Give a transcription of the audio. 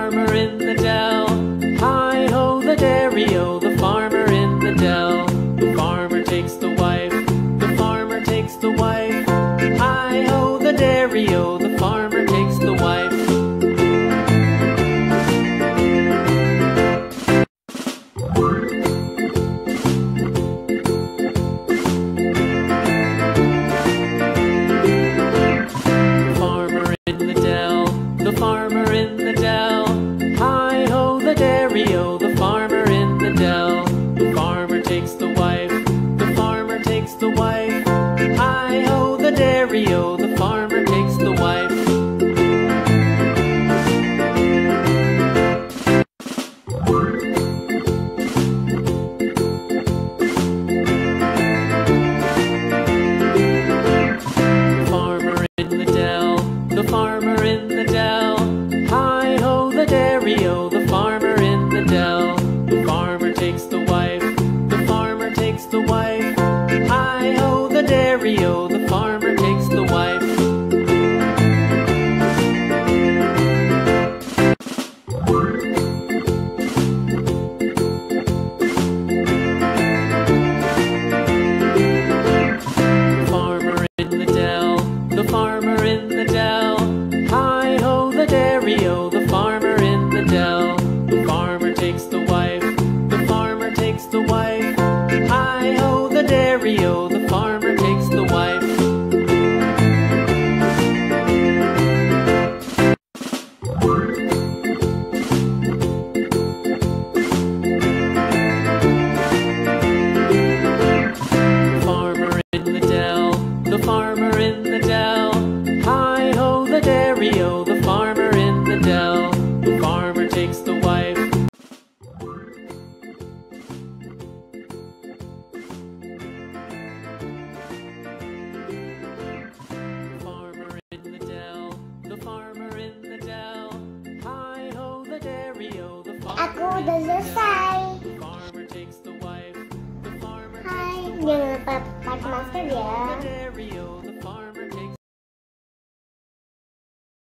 farmer in the dell. Hi-ho, the dairy-o, the farmer in the dell. The farmer takes the wife, the farmer takes the wife. Hi-ho, the dairy-o, the farmer takes the wife. The farmer in the dell. Hi-ho, the dairy-o, the farmer in the dell. The farmer takes the wife, the farmer takes the wife. Hi-ho, the dairy-o, the farmer takes the wife. The farmer in the dell. The farmer in the dell. Hi-ho, the dairy-o, the farmer in the dell. The farmer takes the wife, the farmer takes the wife. Hi-ho, the dairy-o, the farmer takes the wife. The farmer in the dell. The farmer in the dell. Hi-ho, the dairy-o, the farmer in the dell. The farmer takes the wife, the farmer takes the wife. Hi-ho, the dairy-o, the farmer takes the wife. The farmer in the dell. The farmer in the dell. Hi-ho, the dairy-o, the farmer in the dell. The farmer takes the wife. The farmer in the dell. The farmer in the dell. Hi-ho, the dairy-o, the farmer. Aku udah selesai. The farmer takes the wife. The farmer Hai, takes the jangan wife. lupa pakai masker ya. The dairy-o, the